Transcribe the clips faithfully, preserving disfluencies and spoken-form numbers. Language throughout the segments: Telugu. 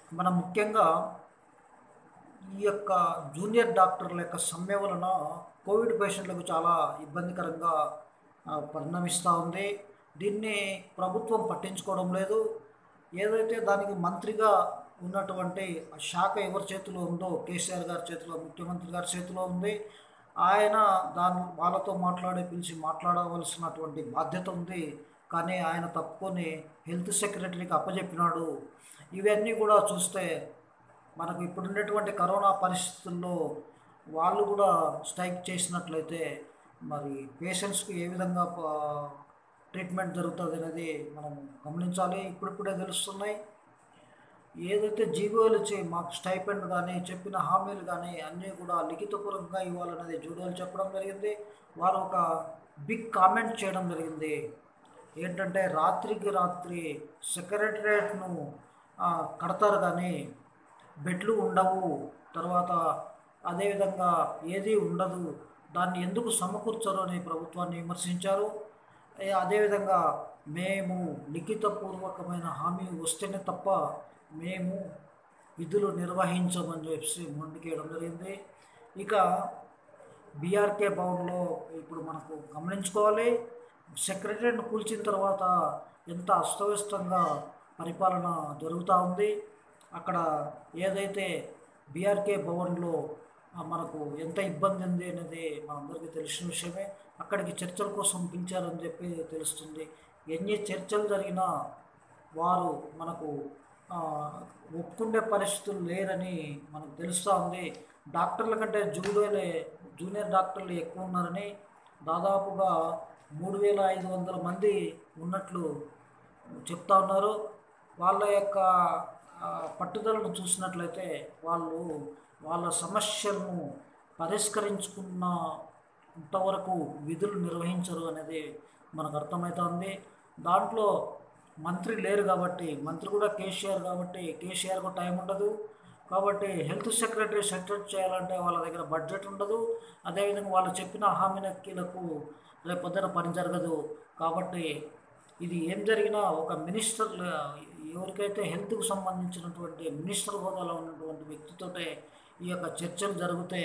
మనం ముఖ్యంగా ఈ యొక్క జూనియర్ డాక్టర్ల యొక్క సమ్మె వలన కోవిడ్ పేషెంట్లకు చాలా ఇబ్బందికరంగా ఆ, పరిణమిస్తూ ఉంది. దీన్ని ప్రభుత్వం పట్టించుకోవడం లేదు. ఏదైతే దానికి మంత్రిగా ఉన్నటువంటి ఆ శాఖ ఎవరి చేతిలో ఉందో కేసీఆర్ గారి చేతిలో, ముఖ్యమంత్రి గారి చేతిలో ఉంది. ఆయన దాని వాళ్ళతో మాట్లాడి పిలిచి మాట్లాడవలసినటువంటి బాధ్యత ఉంది. కానీ ఆయన తప్పుకొని హెల్త్ సెక్రటరీకి అప్పజెప్పినాడు. ఇవన్నీ కూడా చూస్తే మనకు ఇప్పుడున్నటువంటి కరోనా పరిస్థితుల్లో వాళ్ళు కూడా స్ట్రైక్ చేసినట్లయితే మరి పేషెంట్స్కి ఏ విధంగా ప- ట్రీట్మెంట్ జరుగుతుంది అనేది మనం గమనించాలి. ఇప్పుడిప్పుడే తెలుస్తున్నాయి. ఏదైతే జీవోలు ఇచ్చి మాకు స్టైపెండ్ కానీ చెప్పిన హామీలు కానీ అన్నీ కూడా లిఖితపూర్వకంగా ఇవ్వాలనేది జూడోలు చెప్పడం జరిగింది. వారు ఒక బిగ్ కామెంట్ చేయడం జరిగింది. ఏంటంటే రాత్రికి రాత్రి సెక్రటరేట్ను కడతారు కానీ బెడ్లు ఉండవు. తర్వాత అదేవిధంగా ఏది ఉండదు. దాన్ని ఎందుకు సమకూర్చరు అని ప్రభుత్వాన్ని విమర్శించారు. ఏ అదేవిధంగా మేము లిఖితపూర్వకమైన హామీ వస్తేనే తప్ప మేము విధులు నిర్వహించమని చెప్పి మొండికేయడం జరిగింది. ఇక బీఆర్కే భవన్లో ఇప్పుడు మనకు గమనించుకోవాలి, సెక్రటరీని కూల్చిన తర్వాత ఎంత అస్తవ్యస్తంగా పరిపాలన జరుగుతూ ఉంది. అక్కడ ఏదైతే బీఆర్కే భవన్లో ఆ, మనకు ఎంత ఇబ్బంది ఉంది అనేది మనందరికీ తెలిసిన విషయమే. అక్కడికి చర్చల కోసం పిలిచారని చెప్పి తెలుస్తుంది. ఎన్ని చర్చలు జరిగినా వారు మనకు ఆ, ఒప్పుకునే పరిస్థితులు లేరని మనకు తెలుస్తూ ఉంది. డాక్టర్ల కంటే జూనియర్లే జూనియర్ డాక్టర్లు ఎక్కువ ఉన్నారని, దాదాపుగా మూడు వేల ఐదు వందల మంది ఉన్నట్లు చెప్తా ఉన్నారు. వాళ్ళ యొక్క ఆ, పట్టుదలను చూసినట్లయితే వాళ్ళు వాళ్ళ సమస్యలను పరిష్కరించుకున్నంత వరకు విధులు నిర్వహించరు అనేది మనకు అర్థమవుతుంది. దాంట్లో మంత్రి లేరు కాబట్టి, మంత్రి కూడా కేసీఆర్ కాబట్టి కేసీఆర్కు టైం ఉండదు. కాబట్టి హెల్త్ సెక్రటరీ సెటరేట్ చేయాలంటే వాళ్ళ దగ్గర బడ్జెట్ ఉండదు. అదేవిధంగా వాళ్ళు చెప్పిన హామీలకు రేపు పొద్దున పని జరగదు. కాబట్టి ఇది ఏం జరిగినా ఒక మినిస్టర్, ఎవరికైతే హెల్త్కు సంబంధించినటువంటి మినిస్టర్ హోదాలో ఉన్నటువంటి వ్యక్తితోటే ఈ యొక్క చర్చలు జరిగితే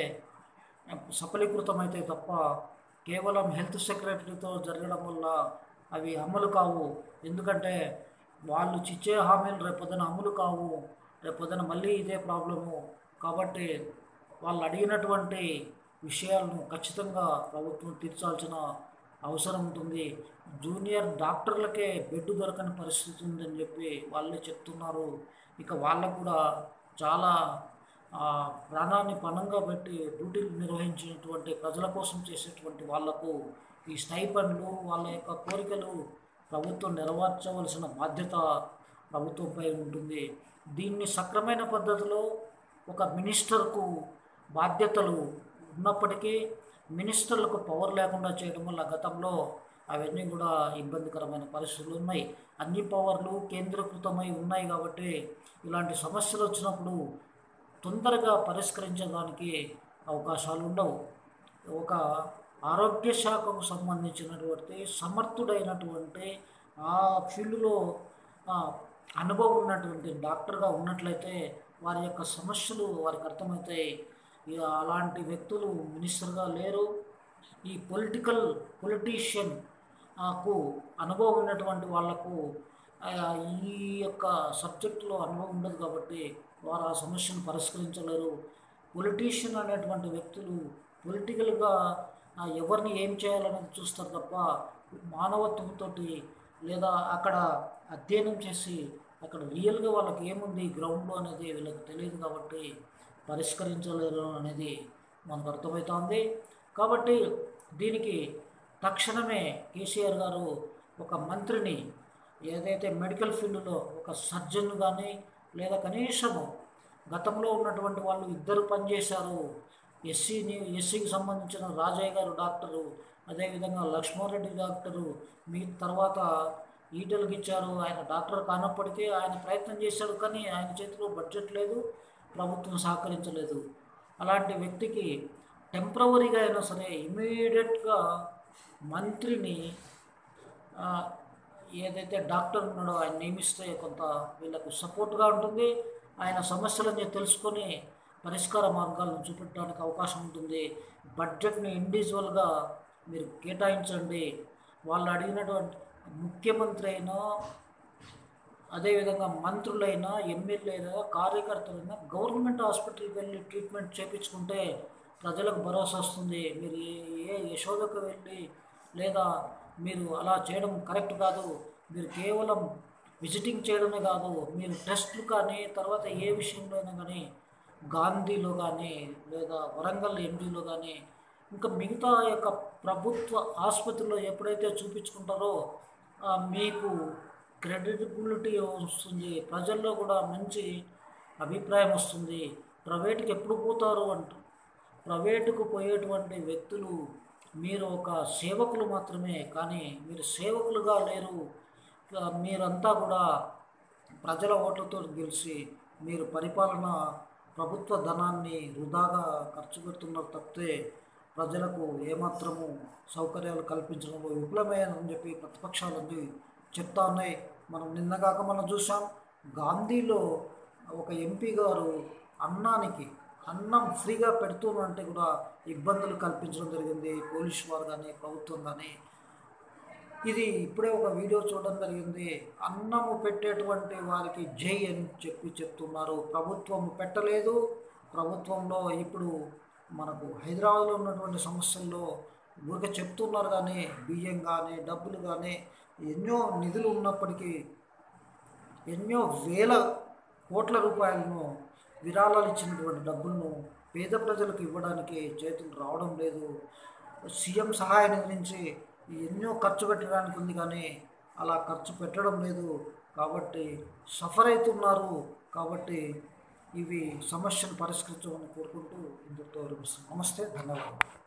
సఫలీకృతమైతే తప్ప కేవలం హెల్త్ సెక్రటరీతో జరగడం వల్ల అవి అమలు కావు. ఎందుకంటే వాళ్ళు ఇచ్చే హామీలు రేపొద్దున అమలు కావు. రేపొద్దున మళ్ళీ ఇదే ప్రాబ్లము. కాబట్టి వాళ్ళు అడిగినటువంటి విషయాలను ఖచ్చితంగా ప్రభుత్వం తీర్చాల్సిన అవసరం ఉంటుంది. జూనియర్ డాక్టర్లకే బెడ్ దొరకని పరిస్థితి ఉందని చెప్పి వాళ్ళే చెప్తున్నారు. ఇక వాళ్ళకు కూడా చాలా ఆ, ప్రాణాన్ని పణంగా పెట్టి డ్యూటీలు నిర్వహించినటువంటి ప్రజల కోసం చేసేటువంటి వాళ్లకు ఈ స్టైపెండ్లు, వాళ్ళ యొక్క కోరికలు ప్రభుత్వం నెరవేర్చవలసిన బాధ్యత ప్రభుత్వంపై ఉంటుంది. దీన్ని సక్రమైన పద్ధతిలో ఒక మినిస్టర్కు బాధ్యతలు ఉన్నప్పటికీ మినిస్టర్లకు పవర్ లేకుండా చేయడం వల్ల గతంలో అవన్నీ కూడా ఇబ్బందికరమైన పరిస్థితులు ఉన్నాయి. అన్ని పవర్లు కేంద్రీకృతమై ఉన్నాయి కాబట్టి ఇలాంటి సమస్యలు వచ్చినప్పుడు తొందరగా పరిష్కరించడానికి అవకాశాలు ఉండవు. ఒక ఆరోగ్య శాఖకు సంబంధించినటువంటి సమర్థుడైనటువంటి ఆ ఫీల్డ్లో ఆ, అనుభవం ఉన్నటువంటి డాక్టర్గా ఉన్నట్లయితే వారి యొక్క సమస్యలు వారికి అర్థమవుతాయి. ఇక అలాంటి వ్యక్తులు మినిస్టర్గా లేరు. ఈ పొలిటికల్ పొలిటీషియన్ కు అనుభవం ఉన్నటువంటి వాళ్లకు ఆ, ఈ యొక్క సబ్జెక్టులో అనుభవం ఉండదు కాబట్టి వారు ఆ సమస్యను పరిష్కరించలేరు. పొలిటీషియన్ అనేటువంటి వ్యక్తులు పొలిటికల్గా ఎవరిని ఏం చేయాలనేది చూస్తారు తప్ప మానవత్వంతో లేదా అక్కడ అధ్యయనం చేసి అక్కడ రియల్గా వాళ్ళకి ఏముంది గ్రౌండ్లో అనేది వీళ్ళకి తెలియదు కాబట్టి పరిష్కరించలేరు అనేది మనకు అర్థమవుతుంది. కాబట్టి దీనికి తక్షణమే కేసీఆర్ గారు ఒక మంత్రిని, ఏదైతే మెడికల్ ఫీల్డ్లో ఒక సర్జన్ కానీ లేదా కనీసము గతంలో ఉన్నటువంటి వాళ్ళు ఇద్దరు పనిచేశారు. ఎస్సీని ఎస్సీకి సంబంధించిన రాజయ్య గారు డాక్టరు, అదేవిధంగా లక్ష్మారెడ్డి డాక్టరు, మీ తర్వాత ఈటెలకు ఇచ్చారు. ఆయన డాక్టర్ కానప్పటికీ ఆయన ప్రయత్నం చేశాడు, కానీ ఆయన చేతిలో బడ్జెట్ లేదు, ప్రభుత్వం సహకరించలేదు. అలాంటి వ్యక్తికి టెంపరవరీగా అయినా సరే ఇమీడియట్గా మంత్రిని ఆ, ఏదైతే డాక్టర్ ఉన్నాడో ఆయన నియమిస్తే కొంత వీళ్ళకు సపోర్ట్గా ఉంటుంది. ఆయన సమస్యలని తెలుసుకొని పరిష్కార మార్గాలను చూపెట్టడానికి అవకాశం ఉంటుంది. బడ్జెట్ని ఇండివిజువల్గా మీరు కేటాయించండి. వాళ్ళు అడిగినటువంటి ముఖ్యమంత్రి అయినా, అదేవిధంగా మంత్రులైనా, ఎమ్మెల్యేలైనా, కార్యకర్తలైనా గవర్నమెంట్ హాస్పిటల్కి వెళ్ళి ట్రీట్మెంట్ చేయించుకుంటే ప్రజలకు భరోసా వస్తుంది. మీరు ఏ ఏ యశోదకు వెళ్ళి లేదా మీరు అలా చేయడం కరెక్ట్ కాదు. మీరు కేవలం విజిటింగ్ చేయడమే కాదు, మీరు టెస్టులు కానీ తర్వాత ఏ విషయంలో అయినా కానీ గాంధీలో కానీ లేదా వరంగల్ ఎండీలో కానీ ఇంకా మిగతా యొక్క ప్రభుత్వ ఆసుపత్రిలో ఎప్పుడైతే చూపించుకుంటారో మీకు క్రెడిటబిలిటీ వస్తుంది, ప్రజల్లో కూడా మంచి అభిప్రాయం వస్తుంది. ప్రైవేట్కి ఎప్పుడు పోతారు అంట, ప్రైవేటుకు పోయేటువంటి వ్యక్తులు మీరు ఒక సేవకులు మాత్రమే, కానీ మీరు సేవకులుగా లేరు. మీరంతా కూడా ప్రజల ఓట్లతో గెలిచి మీరు పరిపాలన ప్రభుత్వ ధనాన్ని వృధాగా ఖర్చు పెడుతున్నారు తప్పితే ప్రజలకు ఏమాత్రము సౌకర్యాలు కల్పించడంలో విఫలమయ్యారని చెప్పి ప్రతిపక్షాలన్నీ చెప్తా ఉన్నాయి. మనం నిన్నగాక మనం చూసాం, గాంధీలో ఒక ఎంపీ గారు అన్నానికి అన్నం ఫ్రీగా పెడుతున్నంటే కూడా ఇబ్బందులు కల్పించడం జరిగింది పోలీసు వారు కానీ ప్రభుత్వం కానీ. ఇది ఇప్పుడే ఒక వీడియో చూడడం జరిగింది. అన్నము పెట్టేటువంటి వారికి జై అని చెప్పి చెప్తున్నారు. ప్రభుత్వం పెట్టలేదు. ప్రభుత్వంలో ఇప్పుడు మనకు హైదరాబాద్లో ఉన్నటువంటి సమస్యల్లో ఊరికే చెప్తున్నారు, కానీ బియ్యం కానీ డబ్బులు కానీ ఎన్నో నిధులు ఉన్నప్పటికీ ఎన్నో వేల కోట్ల రూపాయలను విరాళాలు ఇచ్చినటువంటి డబ్బులను పేద ప్రజలకు ఇవ్వడానికి చేతులు రావడం లేదు. సీఎం సహాయ నిధి నుంచి ఎన్నో ఖర్చు పెట్టడానికి ఉంది, కానీ అలా ఖర్చు పెట్టడం లేదు. కాబట్టి సఫర్ అవుతున్నారు. కాబట్టి ఇవి సమస్యను పరిష్కరించమని కోరుకుంటూ ఇంతటితో విరమిస్తున్నాను. నమస్తే, ధన్యవాదాలు.